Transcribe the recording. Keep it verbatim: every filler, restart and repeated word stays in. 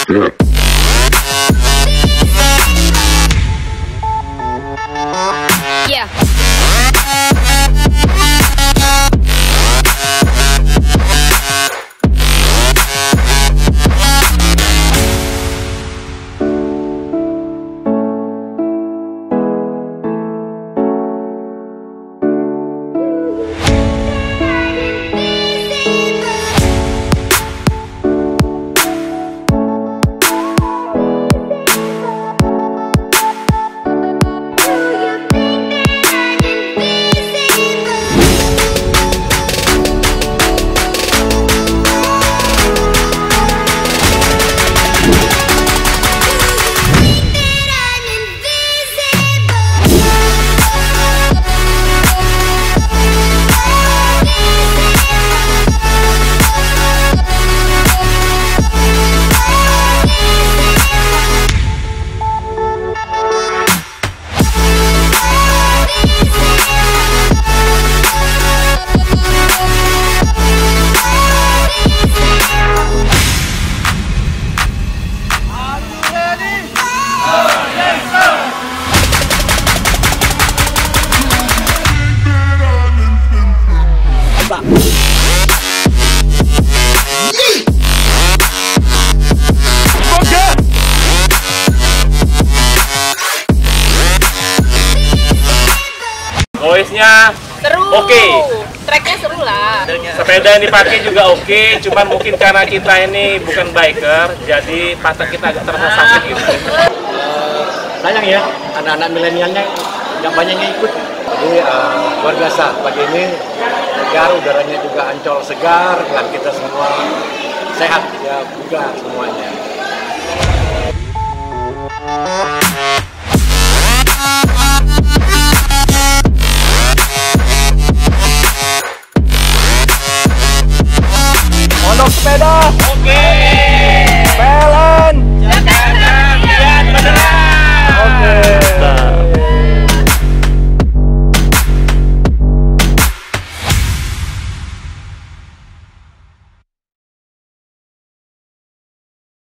Yeah. Gowesnya Seru. oke, okay. Tracknya seru lah. Sepeda yang dipakai juga oke, okay. Cuman mungkin karena kita ini bukan biker, jadi patah kita agak terasa sakit gitu. Uh, sayang ya, anak-anak milenialnya yang banyaknya ikut. Jadi uh, luar biasa pagi ini, segar, udaranya juga Ancol segar, dan kita semua sehat ya, bugar semuanya. Ah,